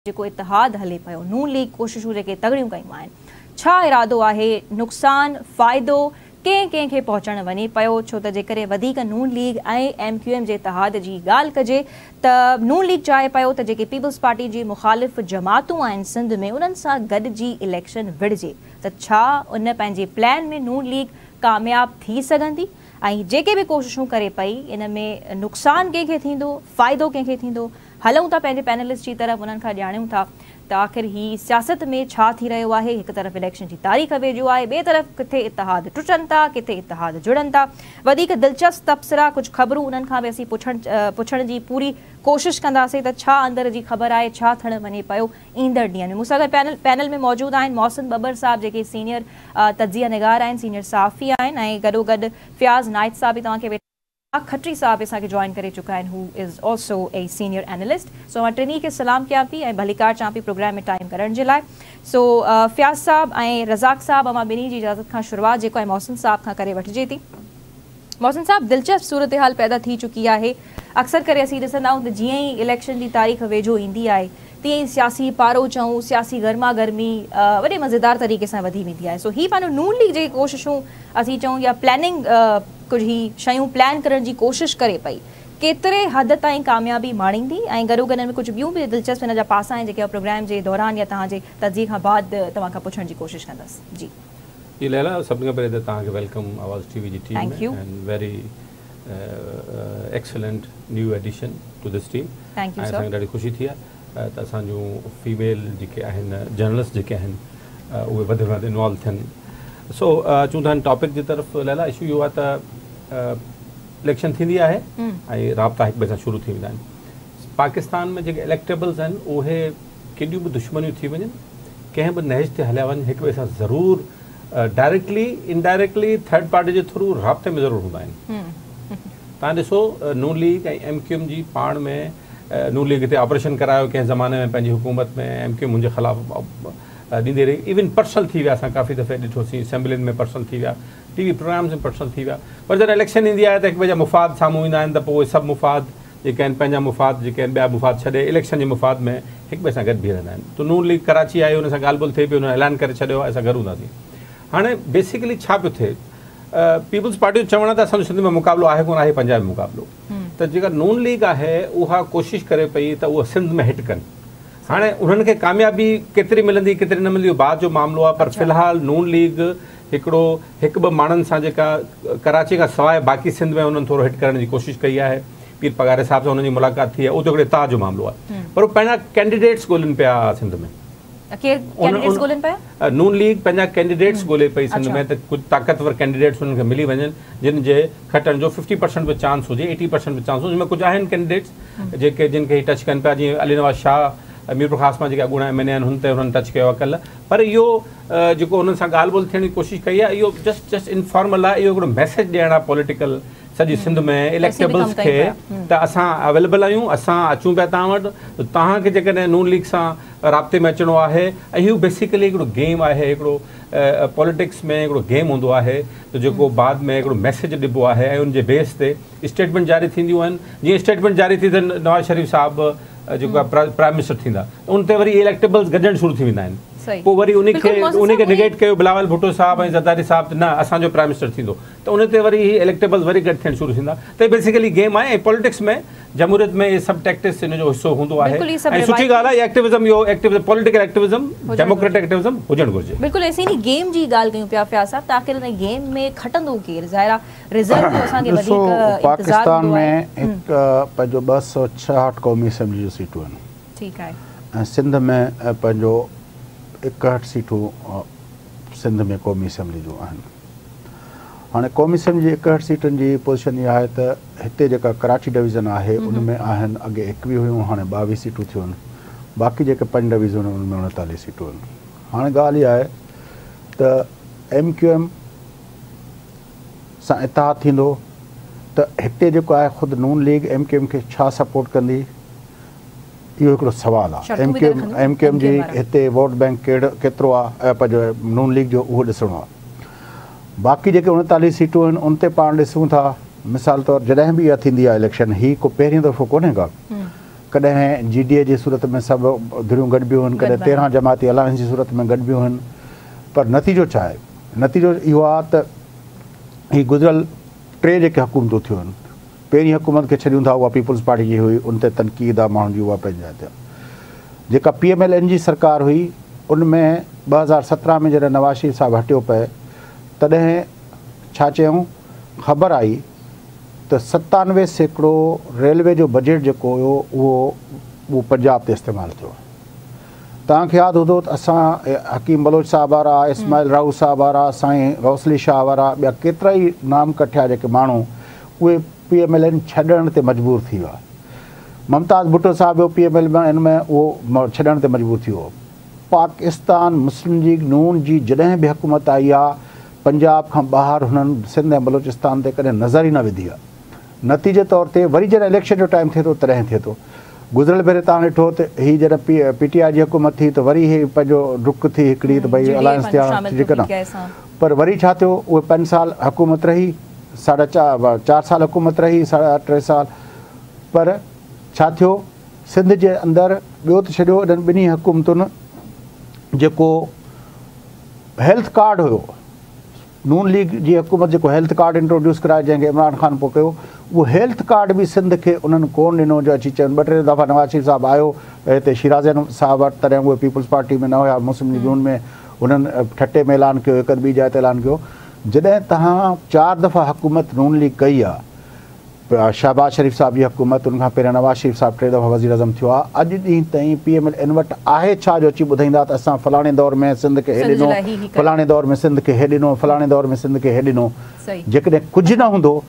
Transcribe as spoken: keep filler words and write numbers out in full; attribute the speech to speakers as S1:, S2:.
S1: जेको इतिहाद हले पियो नून लीग कोशिशूं जेके तगड़ियूं कयूं आहिनि छा इरादो आहे नुक़सान फ़ाइदो कंहिं कंहिंखे पहुचणु वञे पियो छो त जेकॾहिं वधीक नून लीग ऐं एम क्यू एम जे इतिहाद जी ॻाल्हि कजे त नून लीग चाहे पियो त जेके पीपल्स पार्टी जी मुख़ालिफ़ जमातूं आहिनि सिंध में उन्हनि सां गॾिजी इलेक्शन विढ़जे त छा उन पंहिंजे प्लान में नून लीग कामयाब थी सघंदी ऐं जेके बि कोशिशूं करे पई इन में नुक़सान कंहिंखे थींदो फ़ाइदो कंहिंखे थींदो हलूं था पंहिंजे पैनलिस्ट जी तरफ़ उन्हनि खां ॼाणूं था त आख़िर ही सियासत में छा थी रहियो आहे हिकु तरफ़ इलेक्शन जी तारीख़ वेझो आहे ॿिए तरफ़ किथे इतिहाद टुटनि था किथे इतिहाद जुड़नि था वधीक दिलचस्प तबसरा कुझु ख़बरूं उन्हनि खां बि असीं पुछण पुछण जी पूरी कोशिशि कंदासीं त छा अंदर जी ख़बर आहे छा थियणु वञे पियो ईंदड़ ॾींहंनि में मूंसां गॾु पैनल पैनल में मौजूदु आहिनि मोहसिन बबर साहब जेके सीनियर तजिया निगार आहिनि सीनियर सहाफ़ी आहिनि ऐं गॾोगॾु फयाज़ नाइद साहब बि तव्हांखे खट्री साहब असांखे जॉइन करे चुका आहिनि who is also a senior analyst सो मां टिनी खे सलाम कयां पई ऐं भलीकार चां पई प्रोग्राम में टाइम करण जे लाइ सो फयाज़ साहब ऐं रज़ाक साहब मां ॿिन्ही जी इजाज़त खां शुरूआति जेको आहे मोहसिन साहब खां करे वठिजे थी मोहसिन साहब दिलचस्प सूरत हाल पैदा थी चुकी आहे अक्सर करे असीं ॾिसंदा आहियूं त जीअं ई इलेक्शन जी तारीख़ वेझो ईंदी आहे तीअं ई सियासी पारो चऊं सियासी गर्मा गर्मी वॾे मज़ेदार तरीक़े सां वधी वेंदी आहे सो ही पंहिंजो नून लीग जेकी कोशिशूं असीं चऊं या प्लैनिंग कुझु ही शयूं प्लान करण जी कोशिशि करे पई केतिरे हद ताईं कामयाबी माणींदी ऐं गॾोगॾु में कुझु ॿियूं बि दिलचस्प हिन जा पासा आहिनि जेके प्रोग्राम जे दौरान या तव्हांजे तजिए खां बाद तव्हां खां पुछण जी कोशिशि कंदसि जी
S2: जी लैला सभिनी खां पहिरीं त तव्हांखे वेलकम आवाज़ टीवी जी टीम में and very excellent new addition to this team
S1: thank you
S2: ऐं असांखे ॾाढी ख़ुशी थी आहे त असांजूं फीमेल जेके आहिनि जर्नलिस्ट जेके आहिनि उहे वधि में वधि इन्वॉल्व थियनि सो चूं था टॉपिक जी तरफ़ लैला इशू इहो आहे त इलेक्शन थींदी आहे ऐं राब्ता हिक ॿिए सां शुरू थी वेंदा आहिनि पाकिस्तान में जेके इलेक्टेबल्स आहिनि उहे केॾियूं बि दुश्मनियूं थी वञनि कंहिं बि नहिज ते हलिया वञनि हिक ॿिए सां ज़रूरु डायरेक्टली इनडायरेक्टली थर्ड पार्टी जे थ्रू राब्ते में ज़रूरु हूंदा आहिनि तव्हां ॾिसो नून लीग ऐं एम क्यू एम जी पाण में नून लीग हिते ऑपरेशन करायो कंहिं ज़माने में पंहिंजी हुकूमत में एम क्यू एम मुंहिंजे ख़िलाफ़ु ॾींदी रही इवन पर्सनल थी विया असां काफ़ी दफ़े ॾिठोसीं असेंबलियुनि में पर्सनल थी विया टी वी प्रोग्राम्स में पर्सनल थी विया पर जॾहिं इलेक्शन ईंदी आहे त हिक ॿिए जा मुफ़ाद साम्हूं ईंदा आहिनि त पोइ उहे सभु मुफ़ाद जेके आहिनि पंहिंजा मुफ़ाद जेके आहिनि ॿिया मुफ़ाद छॾे इलेक्शन जे मुफ़ाद में हिक ॿिए सां गॾु बीह रहंदा आहिनि त नून लीग कराची आई हुन सां ॻाल्हि ॿोल थिए पई हुन ऐलान करे छॾियो असां गॾु हूंदासीं हाणे बेसिकली छा पियो थिए पीपल्स पार्टी चवण आहे त असांजो सिंध में मुक़ाबिलो आहे कोन आहे पंजाब में मुक़ाबिलो त जेका नून लीग आहे उहा कोशिशि करे पई त उहा सिंध में हिट कनि हाणे उन्हनि खे कामयाबी केतिरी मिलंदी केतिरी न मिलंदी बाद जो मामिलो आहे पर फ़िलहाल नून लीग हिकिड़ो हिकु ॿ माण्हुनि सां जेका कराची खां सवाइ बाक़ी सिंध में उन्हनि थोरो हिट करण जी कोशिशि कई आहे पीर पगारे साहिब सां हुननि जी मुलाक़ात थी आहे उहो त हिकिड़े इताद जो मामिलो आहे पर उहे पंहिंजा कैंडिडेट्स ॻोल्हनि पिया सिंध में नून लीग पंहिंजा कैंडिडेट्स ॻोल्हे पई सिंध में त कुझु ताक़तवर कैंडिडेट्स हुननि खे मिली वञनि जिन जे खटण जो फिफ्टी परसेंट बि चांस हुजे एटी परसेंट बि चांस हुजे जिन में कुझु आहिनि कैंडिडेट्स जेके जिन खे टच कनि पिया जीअं अली नवाज़ शाह मीर ख़ास मां जेके अॻूणा एम एन ए आहिनि हुन ते हुननि टच कयो आहे कल्ह पर इहो जेको हुननि सां ॻाल्हि ॿोल थियण जी कोशिशि कई आहे इहो जस्ट जस्ट इनफॉर्मल आहे इहो हिकिड़ो मैसेज ॾियणु आहे पॉलिटिकल सॼी सिंध में इलेक्टेबल्स खे त असां अवेलेबल आहियूं असां अचूं पिया तव्हां वटि तव्हांखे जेकॾहिं नून लीग सां राब्ते में अचिणो आहे ऐं इहो बेसिकली हिकिड़ो गेम आहे हिकिड़ो पॉलिटिक्स में हिकिड़ो गेम हूंदो आहे त जेको बाद में हिकिड़ो मैसेज ॾिबो आहे ऐं उनजे बेस ते स्टेटमेंट जारी थींदियूं आहिनि जीअं स्टेटमेंट जारी थी त नवाज़ शरीफ़ साहिबु जेको आहे प्राइम मिनिस्टर थींदा उन ते वरी इलेक्टेबल्स गॾणु शुरू थी वेंदा आहिनि पोइ वरी उनखे उनखे निगेट कयो बिलावल भुट्टो साहिबु ऐं ज़रदारी साहिबु न असांजो प्राइम मिनिस्टर थींदो त उन ते वरी इलेक्टेबल्स वरी गॾु थियणु शुरू थींदा त बेसिकली गेम आहे ऐं पॉलिटिक्स में जमहूरियत में इहे सभु टैक्टिक्स इन जो हिसो हूंदो आहे ऐं सुठी ॻाल्हि आहे एक्टिविज़म इहो activism political activism democratic activism हुजणु घुरिजे
S1: बिल्कुलु असीं इन गेम जी ॻाल्हि कयूं पिया फयाज़ साहब त आख़िर इन गेम में खटंदो केरु ज़ाहिर आहे रिज़ल्ट असांखे वधीक
S3: पाकिस्तान में हिकु पंहिंजो ॿ सौ छाहठि क़ौमी असेंबली जूं सीटूं आहिनि
S1: ठीकु आहे
S3: ऐं सिंध में पंहिंजो एकहठि सीटूं सिंध में क़ौमी असेंबली जूं आहिनि हाणे क़ौमी असेंबली जी एकहठि सीटुनि जी पोज़ीशन इहा आहे त हिते जेका कराची डिवीज़न आहे उन में आहिनि अॻे एकवीह हुयूं हाणे ॿावीह सीटूं थियूं आहिनि बाक़ी जेके पंज डिवीज़न उन में उणेतालीह सीटूं आहिनि हाणे ॻाल्हि इहा आहे त एम क्यू एम सां इतिहाद थींदो त हिते जेको आहे ख़ुदि Noon League M Q M खे छा सपोर्ट कंदी इहो हिकिड़ो सुवालु आहे M Q M M Q M जी हिते वोट बैंक कहिड़ो केतिरो आहे पंहिंजो नून लीग जो उहो ॾिसणो आहे बाक़ी जेके उणेतालीह सीटूं आहिनि उन ते पाण ॾिसूं था मिसाल तौरु जॾहिं बि इहा थींदी आहे इलेक्शन ही को पहिरीं दफ़ो कोन्हे का कॾहिं जी डी ए जी सूरत में सभु धुरियूं गॾिबियूं आहिनि, कॾहिं तेरहं जमाती अलायंस जी सूरत में गॾिबियूं आहिनि, पर नतीजो छा आहे? नतीजो इहो आहे त हीअ गुज़िरियल टे जेके हुकूमतूं थियूं आहिनि, पहिरीं हुकूमत खे छॾियूं था उहा पीपल्स पार्टी जी हुई, उन ते तनक़ीद आहे माण्हुनि जी, उहा पंहिंजा थिया। जेका पी एम एल एन जी सरकार हुई उन में ॿ हज़ार सत्रहं में जॾहिं नवाज़ शरीफ़ साहिबु हटियो पए तॾहिं छा चयूं, ख़बर आई त सतानवे सैकड़ो रेलवे जो बजट जेको हुयो उहो उहो पंजाब ते इस्तेमालु थियो। तव्हांखे यादि हूंदो त असां हकीम बलोच साहिबु वारा, इस्माइल राऊ साहिबु वारा, साईं गौसली शाह वारा, ॿिया केतिरा ई नाम कठिया जेके माण्हू उहे पी एम एल एन छॾण ते मजबूर थी विया। ममताज़ भुट्टो साहिबु पी एम एल एन में उहो छॾण ते मजबूर थी वियो। पाकिस्तान मुस्लिम लीग नून जी जॾहिं बि हुकूमत आई आहे पंजाब खां ॿाहिरि हुननि सिंध ऐं बलोचिस्तान ते कॾहिं नज़र ई न विधी आहे। नतीजे तौर ते वरी जॾहिं इलेक्शन जो टाइम थिए थो तॾहिं थिए थो। गुज़िरियल भेरे तव्हां ॾिठो त हीअ जॾहिं पी पी टी आई जी हुकूमत थी त वरी इहे पंहिंजो डुक थी हिकिड़ी त भई अलायंस थिया जेका न, पर वरी छा थियो, उहे पंज साल हुकूमत रही, साढा चारि चारि साल हुकूमत रही, साढा टे साल, पर छा थियो, सिंध जे अंदरि ॿियो त छॾियो इन्हनि ॿिन्ही हुकूमतुनि जेको हेल्थ कार्ड हुयो, नून लीग जी हुकूमत जेको हेल्थ कार्ड इंट्रोड्यूस कराए जंहिंखे इमरान ख़ान पोइ कयो, उहो हेल्थ कार्ड बि सिंध खे उन्हनि कोन ॾिनो जो अची चवनि। ॿ टे दफ़ा नवाज़ शरीफ़ साहिबु आयो हिते शिराज़न साहिबु वटि, तॾहिं उहे पीपल्स पार्टी में न हुया, मुस्लिम लीग नून में, उन्हनि ठटे में ऐलान कयो, हिकु ॿी जाइ ते ऐलान कयो। जॾहिं तव्हां चारि दफ़ा हुकूमत नून लीग कई आहे, शहबाज शरीफ़ साहिब जी हुकूमत, उनखां पहिरियों नवाज़ शरीफ़ साहिबु टे दफ़ा वज़ीर अज़म थियो आहे, अॼु ॾींहं ताईं पी एम एल एन वटि आहे छा जो अची ॿुधाईंदा त असां फलाणे दौर में सिंध खे हे ॾिनो, फलाणे दौर में सिंध खे हे ॾिनो, फलाणे दौर में सिंध खे हे ॾिनो। जेकॾहिं कुझु न हूंदो